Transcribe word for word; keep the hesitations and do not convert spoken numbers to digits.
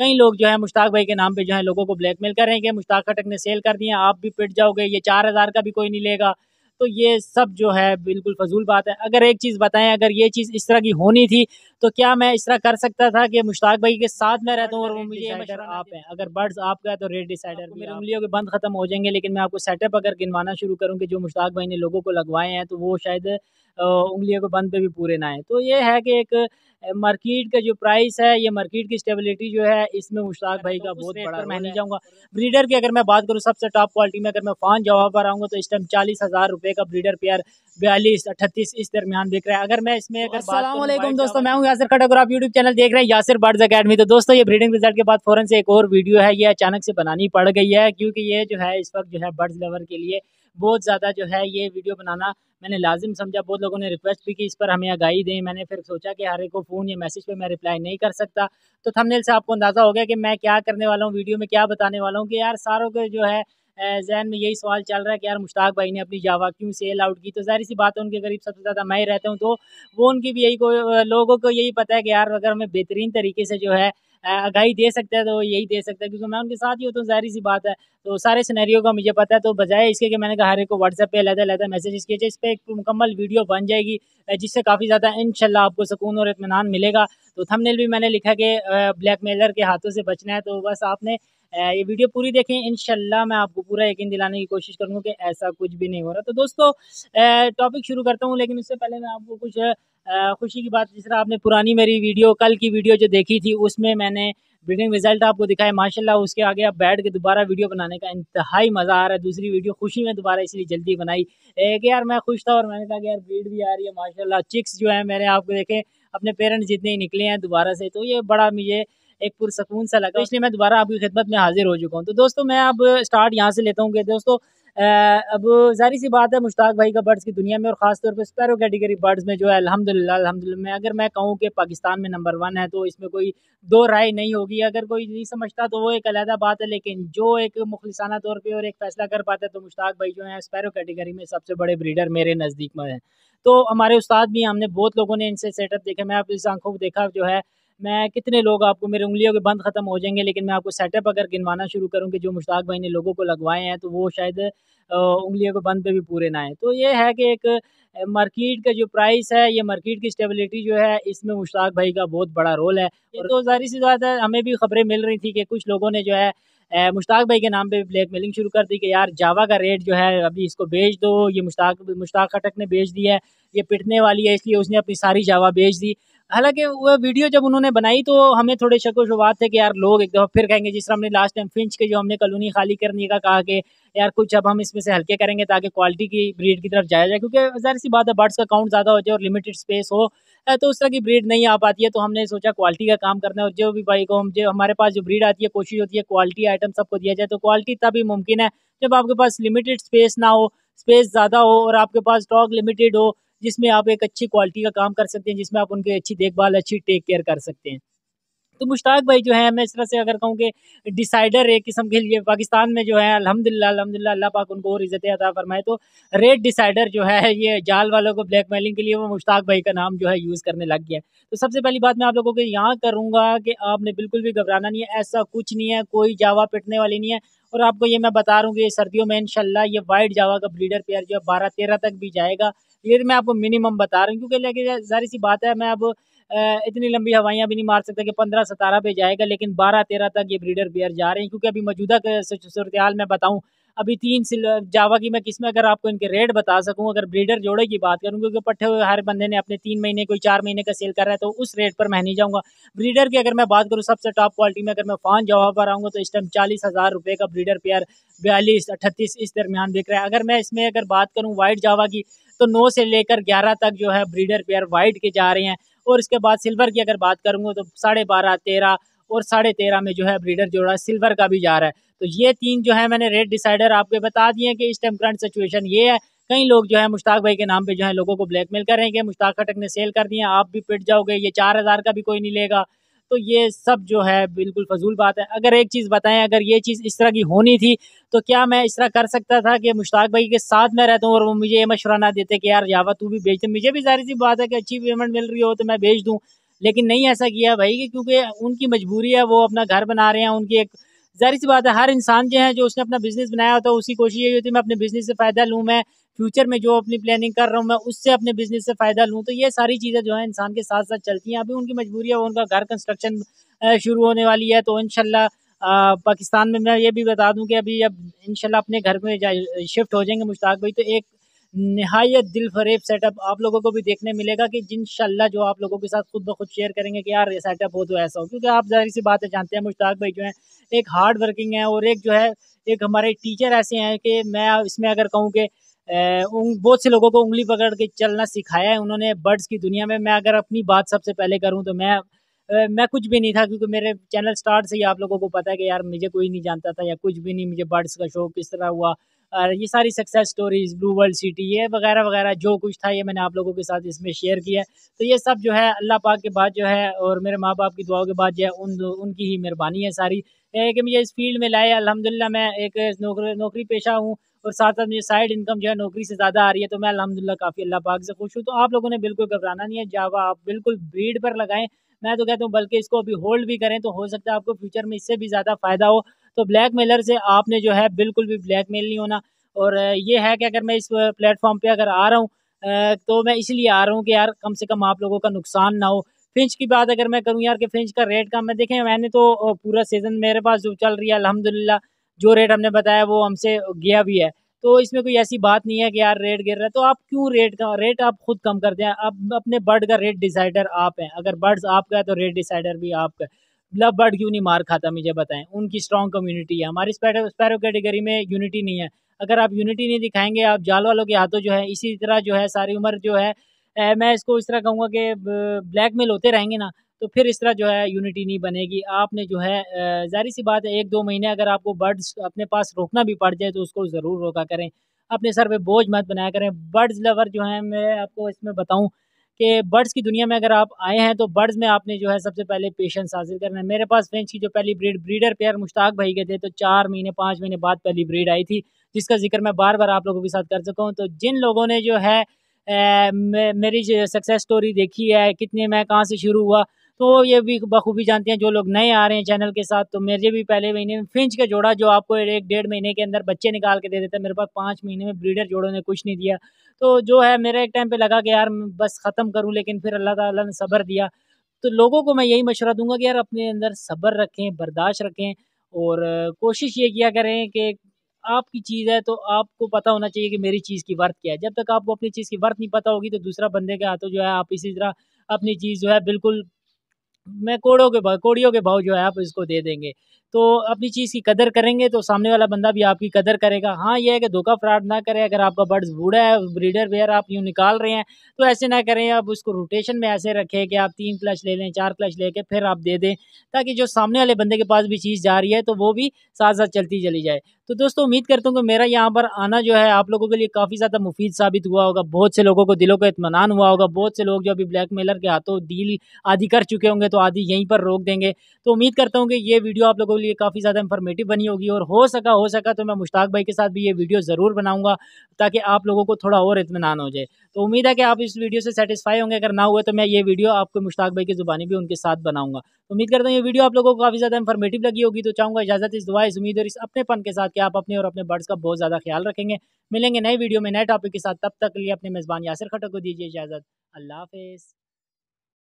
कई लोग जो है मुश्ताक भाई के नाम पे जो है लोगों को ब्लैकमेल कर रहे हैं कि मुश्ताक खटक ने सेल कर दिया, आप भी पिट जाओगे, ये चार हज़ार का भी कोई नहीं लेगा। तो ये सब जो है बिल्कुल फजूल बात है। अगर एक चीज़ बताएं, अगर ये चीज़ इस तरह की होनी थी तो क्या मैं इस तरह कर सकता था कि मुश्ताक भाई के साथ मैं रहता हूँ और वो मुझे मशवरा आप हैं। अगर बर्ड्स आपका है तो रेट डिसाइडर भी मेरी उंगलियों के बंद खत्म हो जाएंगे। लेकिन मैं आपको सेटअप अगर गिनवाना शुरू करूँ कि जो मुश्ताक भाई ने लोगों को लगवाए हैं तो वो शायद उंगलियों के बंद पे भी पूरे ना आए। तो ये है कि एक मार्केट का जो प्राइस है, ये मार्केट की स्टेबिलिटी जो है, इसमें मुश्ताक भाई का बहुत बड़ा। मैं नहीं जाऊँगा ब्रीडर की, अगर मैं बात करूँ सबसे टॉप क्वालिटी में, अगर मैं फान जवाब पर आऊँगा तो इस टाइम चालीस हज़ार रुपये का ब्रीडर पेयर बयालीस अट्ठतीस इस दरमियान बिक रहा है। अगर मैं इसमें अगर अस्सलामुअलैकुम दोस्तों, मैं हूँ यासिर खटक और आप यूट्यूब चैनल देख रहे हैं यासिर बर्ड्स अकेडमी। तो दोस्तों ये ब्रीडिंग रिजल्ट के बाद फौरन से एक और वीडियो है, ये अचानक से बनानी पड़ गई है क्योंकि ये जो है इस वक्त जो है बर्ड्स लवर के लिए बहुत ज़्यादा जो है ये वीडियो बनाना मैंने लाजिम समझा। बहुत लोगों ने रिक्वेस्ट भी की इस पर हमें आगाही दें। मैंने फिर सोचा कि हर एक को फ़ोन या मैसेज पे मैं रिप्लाई नहीं कर सकता। तो थंबनेल से आपको अंदाज़ा हो गया कि मैं क्या करने वाला हूँ, वीडियो में क्या बताने वाला हूँ कि यार सारों के जो है जहन में यही सवाल चल रहा है कि यार मुश्ताक भाई ने अपनी जावा क्यों सेल आउट की। तो ज़ाहिर सी बात है उनके करीब सबसे ज़्यादा मैं ही रहता हूँ, तो वो उनकी भी यही को लोगों को यही पता है कि यार अगर हमें बेहतरीन तरीके से जो है आगाही दे सकता है तो वो यही दे सकता है क्योंकि मैं उनके साथ ही हूँ। तो ज़ाहिर सी बात है तो सारे सिनेरियो का मुझे पता है। तो बजाय इसके कि मैंने कहा हर एक को व्हाट्सएप पे अलग अलग मैसेज किए, इस पर एक मुकम्मल वीडियो बन जाएगी जिससे काफ़ी ज़्यादा इंशाल्लाह आपको सुकून और इत्मीनान मिलेगा। तो थंबनेल भी मैंने लिखा कि ब्लैकमेलर के हाथों से बचना है, तो बस आपने ये वीडियो पूरी देखें। इंशाल्लाह मैं आपको पूरा यकीन दिलाने की कोशिश करूँगा कि ऐसा कुछ भी नहीं हो रहा। तो दोस्तों टॉपिक शुरू करता हूँ, लेकिन उससे पहले मैं आपको कुछ खुशी की बात, जिस तरह आपने पुरानी मेरी वीडियो कल की वीडियो जो देखी थी उसमें मैंने ब्रीडिंग रिजल्ट आपको दिखाया माशाल्लाह, उसके आगे आप बैठ के दोबारा वीडियो बनाने का इंतहाई मज़ा आ रहा है। दूसरी वीडियो खुशी में दोबारा इसलिए जल्दी बनाई कि यार मैं खुश था और मैंने कहा कि यार ब्रीड भी आ रही है माशाल्लाह। चिक्स जो है मैंने आपको देखे अपने पेरेंट्स जितने ही निकले हैं दोबारा से, तो ये बड़ा मुझे एक पुरसकून सा लगा, इसलिए मैं दोबारा आपकी खिदमत में हाजिर हो चुका हूँ। तो दोस्तों मैं अब स्टार्ट यहाँ से लेता हूँ कि दोस्तों अब ज़ाहिर सी बात है मुश्ताक भाई का बर्ड्स की दुनिया में और ख़ासतौर पे स्पैरो कैटेगरी बर्ड्स में जो है अल्हम्दुलिल्लाह अल्हम्दुलिल्लाह मैं अगर मैं कहूँ कि पाकिस्तान में नंबर वन है तो इसमें कोई दो राय नहीं होगी। अगर कोई नहीं समझता तो वो एक अलहदा बात है, लेकिन जो एक मुखलिसाना तौर पर और एक फ़ैसला कर पाता है तो मुश्ताक भाई जो है स्पैरो कैटेगरी में सबसे बड़े ब्रीडर मेरे नज़दीक में है। तो हमारे उस्ताद भी, हमने बहुत लोगों ने इनसे सेटअप देखे, मैं अपनी आंखों को देखा जो है, मैं कितने लोग आपको मेरे उंगलियों के बंद खत्म हो जाएंगे। लेकिन मैं आपको सेटअप अगर गिनवाना शुरू करूं कि जो मुश्ताक भाई ने लोगों को लगवाए हैं तो वो शायद उंगलियों के बंद पे भी पूरे ना आए। तो ये है कि एक मार्केट का जो प्राइस है, ये मार्केट की स्टेबिलिटी जो है, इसमें मुश्ताक भाई का बहुत बड़ा रोल है। और तो ज़ाहिर सी बात है हमें भी खबरें मिल रही थी कि कुछ लोगों ने जो है मुश्ताक भाई के नाम पे ब्लैकमेलिंग शुरू कर दी कि यार जावा का रेट जो है अभी इसको बेच दो, ये मुश्ताक मुश्ताक खटक ने बेच दिया है, ये पिटने वाली है, इसलिए उसने अपनी सारी जावा बेच दी। हालांकि वो वीडियो जब उन्होंने बनाई तो हमें थोड़े शक व शुबात थे कि यार लोग एक दफ़ा फिर कहेंगे, जिस तरह हमने लास्ट टाइम फिंच के जो हमने कॉलोनी खाली करने का कहा कि यार कुछ अब हम इसमें से हल्के करेंगे ताकि क्वालिटी की ब्रीड की तरफ जाया जाए, क्योंकि ज़ाहिर सी बात है बर्ड्स का काउंट ज़्यादा हो जाए और लिमिटेड स्पेस हो तो उस तरह की ब्रीड नहीं आ पाती है। तो हमने सोचा क्वालिटी का काम करना है और जो भी भाई को हम जो हमारे पास जो ब्रीड आती है कोशिश होती है क्वालिटी आइटम सबको दिया जाए। तो क्वालिटी तभी मुमकिन है जब आपके पास लिमिटेड स्पेस ना हो, स्पेस ज़्यादा हो और आपके पास स्टॉक लिमिटेड हो, जिसमें आप एक अच्छी क्वालिटी का काम कर सकते हैं, जिसमें आप उनकी अच्छी देखभाल, अच्छी टेक केयर कर सकते हैं। तो मुश्ताक भाई जो है, मैं इस तरह से अगर कहूँ कि डिसाइडर एक किस्म के लिए पाकिस्तान में जो है अल्हम्दुलिल्लाह अल्हम्दुलिल्लाह अल्लाह पाक उनको और इज़्ज़त अता फरमाए, तो रेट डिसाइडर जो है ये जाल वालों को ब्लैकमेलिंग के लिए वो मुश्ताक भाई का नाम जो है यूज़ करने लग गया है। तो सबसे पहली बात मैं आप लोगों को यहाँ करूँगा कि आपने बिल्कुल भी घबराना नहीं है, ऐसा कुछ नहीं है, कोई जावा पिटने वाली नहीं है। और आपको ये मैं बता रहा हूँ कि सर्दियों में इंशाल्लाह ये वाइट जावा का ब्रीडर पेयर जो है बारह तेरह तक भी जाएगा। ये मैं आपको मिनिमम बता रहा हूँ क्योंकि लेकिन ज़ाहिर सी बात है मैं अब इतनी लंबी हवाइयाँ भी नहीं मार सकता कि पंद्रह सतारह पे जाएगा, लेकिन बारह तेरह तक ये ब्रीडर पेयर जा रहे हैं। क्योंकि अभी मौजूदा सूरत हाल मैं बताऊँ, अभी तीन जावा की मैं किस्में अगर आपको इनके रेट बता सकूँ, अगर ब्रीडर जोड़े की बात करूँ, क्योंकि पट्टे हुए हर बंदे ने अपने तीन महीने कोई चार महीने का सेल कर रहा है तो उस रेट पर मैं नहीं जाऊँगा। ब्रीडर की अगर मैं बात करूँ सबसे टॉप क्वालिटी में, अगर मैं फान जावा पर आऊँगा तो इस टाइम चालीस हज़ार रुपये का ब्रीडर पेयर बयालीस अट्ठतीस इस दरमियान बिक रहा है। अगर मैं इसमें अगर बात करूँ वाइट जावा की तो नौ से लेकर ग्यारह तक जो है ब्रीडर पेयर वाइट के जा रहे हैं। और इसके बाद सिल्वर की अगर बात करूँगा तो साढ़े बारह तेरह और साढ़े तेरह में जो है ब्रीडर जोड़ा सिल्वर का भी जा रहा है। तो ये तीन जो है मैंने रेट डिसाइडर आपको बता दिए कि इस टाइम करंट सिचुएशन ये है। कई लोग जो है मुश्ताक भाई के नाम पे जो है लोगों को ब्लैकमेल कर रहे हैं कि मुश्ताक खटक ने सेल कर दिया, आप भी पिट जाओगे, ये चार हज़ार का भी कोई नहीं लेगा। तो ये सब जो है बिल्कुल फजूल बात है। अगर एक चीज़ बताएं, अगर ये चीज़ इस तरह की होनी थी तो क्या मैं इस तरह कर सकता था कि मुश्ताक भाई के साथ मैं रहता हूँ और वो मुझे ये मशवरा ना देते कि यार जावा तू भी बेच दे। मुझे भी ज़ाहिर सी बात है कि अच्छी पेमेंट मिल रही हो तो मैं बेच दूँ, लेकिन नहीं ऐसा किया भाई कि क्योंकि उनकी मजबूरी है, वो अपना घर बना रहे हैं। उनकी एक ज़ाहिर सी बात है, हर इंसान जो है जो उसने अपना बिजनेस बनाया होता है उसकी कोशिश यही होती है मैं अपने बिजनेस से फ़ायदा लूँ, मैं फ्यूचर में जो अपनी प्लानिंग कर रहा हूँ मैं उससे अपने बिजनेस से फ़ायदा लूँ। तो ये सारी चीज़ें जो है इंसान के साथ साथ चलती हैं। अभी उनकी मजबूरी है, उनका घर कंस्ट्रक्शन शुरू होने वाली है, तो इंशाल्लाह अ, पाकिस्तान में मैं ये भी बता दूं कि अभी अब इंशाल्लाह अपने घर में शिफ्ट हो जाएंगे मुश्ताक भाई, तो एक निहायत दिल फरेब सेटअप आप लोगों को भी देखने मिलेगा कि इंशाल्लाह जो आप लोगों के साथ खुद ब खुद शेयर करेंगे कि यार ये सेटअप हो तो ऐसा हो। क्योंकि आप ज़ाहिर सी बात है जानते हैं मुश्ताक भाई जो है एक हार्ड वर्किंग है, और एक जो है एक हमारे टीचर ऐसे हैं कि मैं इसमें अगर कहूँ कि बहुत से लोगों को उंगली पकड़ के चलना सिखाया है उन्होंने बर्ड्स की दुनिया में। मैं अगर अपनी बात सबसे पहले करूँ तो मैं मैं कुछ भी नहीं था, क्योंकि मेरे चैनल स्टार्ट से ही आप लोगों को पता है कि यार मुझे कोई नहीं जानता था या कुछ भी नहीं, मुझे बर्ड्स का शौक किस तरह हुआ। और ये सारी success stories, blue world city, ये वगैरह वगैरह जो कुछ था ये मैंने आप लोगों के साथ इसमें शेयर किया है। तो ये सब जो है अल्लाह पाक के बाद जो है और मेरे माँ बाप की दुआओं के बाद जो है उन उनकी ही मेहरबानी है सारी कि मुझे इस फील्ड में लाए। अल्हम्दुलिल्लाह मैं एक नौकरी नौकरी पेशा हूँ और साथ साथ मुझे साइड इनकम जो है नौकरी से ज़्यादा आ रही है, तो मैं अल्हम्दुलिल्लाह काफ़ी अल्लाह पाक से खुश हूँ। तो आप लोगों ने बिल्कुल घबराना नहीं है, जावा आप बिल्कुल ब्रीड पर लगाएं। मैं तो कहता हूँ बल्कि इसको अभी होल्ड भी करें, तो हो सकता है आपको फ्यूचर में इससे भी ज़्यादा फ़ायदा हो। तो ब्लैक मेलर से आपने जो है बिल्कुल भी ब्लैक मेल नहीं होना। और ये है कि अगर मैं इस प्लेटफॉर्म पे अगर आ रहा हूँ तो मैं इसलिए आ रहा हूँ कि यार कम से कम आप लोगों का नुकसान ना हो। फिंच की बात अगर मैं करूँ यार कि फिंच का रेट कम है, देखें मैंने तो पूरा सीज़न मेरे पास जो चल रही है अल्हम्दुलिल्लाह जो रेट हमने बताया वो हमसे गया भी है, तो इसमें कोई ऐसी बात नहीं है कि यार रेट गिर रहा है तो आप क्यों रेट का रेट आप खुद कम कर दें। आप अपने बर्ड का रेट डिसाइडर आप हैं, अगर बर्ड्स आपका है तो रेट डिसाइडर भी आपका है। मतलब बर्ड क्यों नहीं मार खाता मुझे बताएं, उनकी स्ट्रॉन्ग कम्युनिटी है, हमारी स्पैरो स्पैरो कैटेगरी में यूनिटी नहीं है। अगर आप यूनिटी नहीं दिखाएंगे, आप जाल वालों के हाथों जो है इसी तरह जो है सारी उम्र जो है ए, मैं इसको इस तरह कहूँगा कि ब्लैकमेल होते रहेंगे ना, तो फिर इस तरह जो है यूनिटी नहीं बनेगी। आपने जो है ज़ाहिर सी बात है एक दो महीने अगर आपको बर्ड्स अपने पास रोकना भी पड़ जाए तो उसको ज़रूर रोका करें, अपने सर पे बोझ मत बनाया करें। बर्ड्स लवर जो हैं मैं आपको इसमें बताऊं कि बर्ड्स की दुनिया में अगर आप आए हैं तो बर्ड्स में आपने जो है सबसे पहले पेशेंस हासिल करना है। मेरे पास फ्रेंच की जो पहली ब्रीड ब्रीडर पेयर मुश्ताक भाई के थे, तो चार महीने पाँच महीने बाद पहली ब्रीड आई थी, जिसका जिक्र मैं बार बार आप लोगों के साथ कर सका हूँ। तो जिन लोगों ने जो है ए, मे, मेरी सक्सेस स्टोरी देखी है, कितने मैं कहाँ से शुरू हुआ, तो ये भी बखूबी जानते हैं। जो लोग नए आ रहे हैं चैनल के साथ, तो मेरे भी पहले महीने में फिंच का जोड़ा जो आपको एक डेढ़ महीने के अंदर बच्चे निकाल के दे देता है, मेरे पास पाँच महीने में ब्रीडर जोड़ों ने कुछ नहीं दिया। तो जो है मेरा एक टाइम पे लगा कि यार बस ख़त्म करूँ, लेकिन फिर अल्लाह ताला ने सब्र दिया। तो लोगों को मैं यही मशवरा दूंगा कि यार अपने अंदर सब्र रखें, बर्दाश्त रखें, और कोशिश ये किया करें कि आपकी चीज़ है तो आपको पता होना चाहिए कि मेरी चीज़ की वर्थ क्या है। जब तक आपको अपनी चीज़ की वर्थ नहीं पता होगी तो दूसरा बंदे के हाथों जो है आप इसी तरह अपनी चीज़ जो है बिल्कुल मैं कोड़ों के भाव कोड़ियों के भाव जो है आप इसको दे देंगे। तो अपनी चीज़ की कदर करेंगे तो सामने वाला बंदा भी आपकी कदर करेगा। हाँ, ये है कि धोखा फ्रॉड ना करें। अगर आपका बर्ड्स बूढ़ा है, ब्रीडर पेयर आप यूँ निकाल रहे हैं, तो ऐसे ना करें। आप उसको रोटेशन में ऐसे रखें कि आप तीन क्लच ले लें, चार क्लच लेके फिर आप दे दें, ताकि जो सामने वाले बंदे के पास भी चीज़ जा रही है तो वो भी साथ-साथ चलती चली जाए। तो दोस्तों उम्मीद करता हूँ कि मेरा यहाँ पर आना जो है आप लोगों के लिए काफ़ी ज़्यादा मुफ़ीद साबित हुआ होगा। बहुत से लोगों को दिलों को इत्मीनान हुआ होगा। बहुत से लोग जो अभी ब्लैकमेलर के हाथों डील आधी कर चुके होंगे तो आधी यहीं पर रोक देंगे। तो उम्मीद करता हूँ कि ये वीडियो आप लोगों के लिए काफ़ी ज़्यादा इन्फॉर्मेटिव बनी होगी, और हो सका हो सका तो मैं मुश्ताक भाई के साथ भी ये वीडियो ज़रूर बनाऊँगा ताकि आप लोगों को थोड़ा और इत्मीनान हो जाए। तो उम्मीद है कि आप इस वीडियो से सैटिस्फाई होंगे। अगर ना हुए तो मैं ये वीडियो आपको मुश्ताक भाई की ज़ुबानी भी उनके साथ बनाऊँगा। उम्मीद करता हूँ ये वीडियो आप लोगों को काफ़ी ज़्यादा इन्फॉर्मेटिव लगी होगी। तो चाहूँगा इजाज़त इस दुआ, इस उम्मीद और इस अपनेपन के साथ कि आप अपने और अपने बर्ड्स का बहुत ज़्यादा ख्याल रखेंगे। मिलेंगे नए वीडियो में नए टॉपिक के साथ, तब तक के लिए अपने मेज़बान यासिर खट्टक को दीजिए इजाज़त। अल्लाह हाफ़िज़।